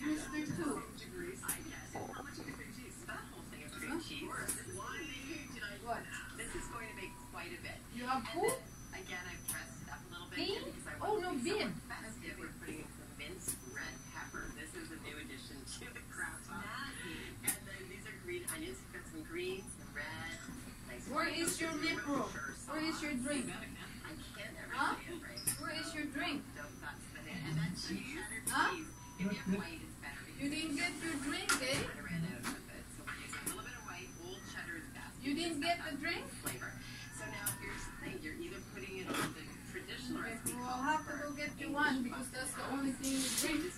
Mr. Two. I guess. How much of the cream cheese? That whole thing of cream cheese. What? This is going to be quite a bit. You have food? Again, I've dressed it up a little bit. Bean? Because I Oh, want no, to be bean. somewhat festive. We're putting in some minced red pepper. This is a new addition to the crab sauce. And then these are green onions. We've got some greens, some red. Nice. Where is your lip roll? Where is your drink? I can't ever Huh? say it right. Where is your drink? Don't, that's the thing. And that cheese, Huh? cheese. If you have white, it's better. You didn't get your drink, eh? I ran out of it, so we're using a little bit of white. Old cheddar is best. You didn't get the drink? Flavor. So now here's the thing. You're either putting it on the traditional recipe. We'll have to go get you one because that's the only thing you drink.